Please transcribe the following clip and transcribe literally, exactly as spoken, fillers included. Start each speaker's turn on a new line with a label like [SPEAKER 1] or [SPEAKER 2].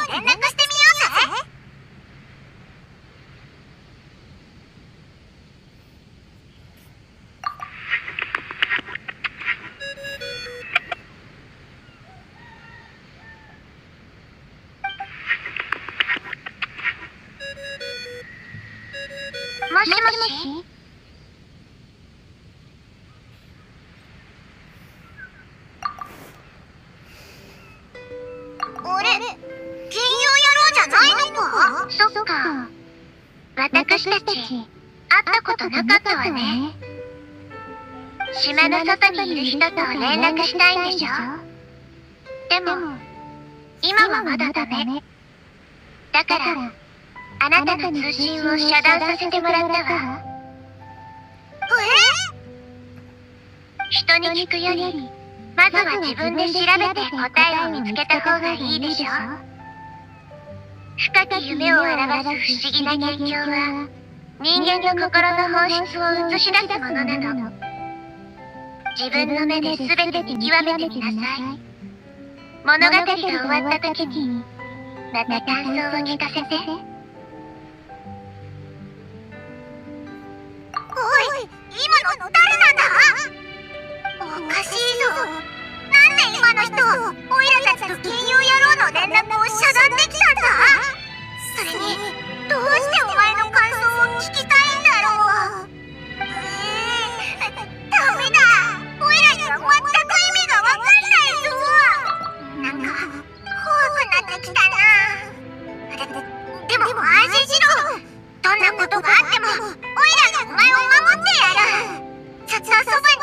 [SPEAKER 1] 連絡してみようぜ。もしもし。あれ、金曜野郎じゃないのか？そっか。私たち会ったことなかったわね。島の外にいる人と連絡したいんでしょ？でも今はまだダメ。だからあなたの通信を遮断させてもらったわ。え？人に聞くよりまずは自分で調べて答えを見つけた方がいいでしょ。深き夢を表す不思議な現象は人間の心の本質を映し出すものなの。自分の目で全て見極めてみなさい。物語が終わった時にまた感想を聞かせて。おい、今の誰なんだ？おかしいぞ。なんで今の人、オイラたちと金曜野郎の連絡を遮断できたんだ？それに、どうしてお前の感想を聞きたいんだろう。えー、ダメだ。オイラには全く意味がわかんないぞ。なんか、怖くなってきたな。で、でも安心しろ。どんなことがあっても、オイラがお前を守ってやる。ずっとそば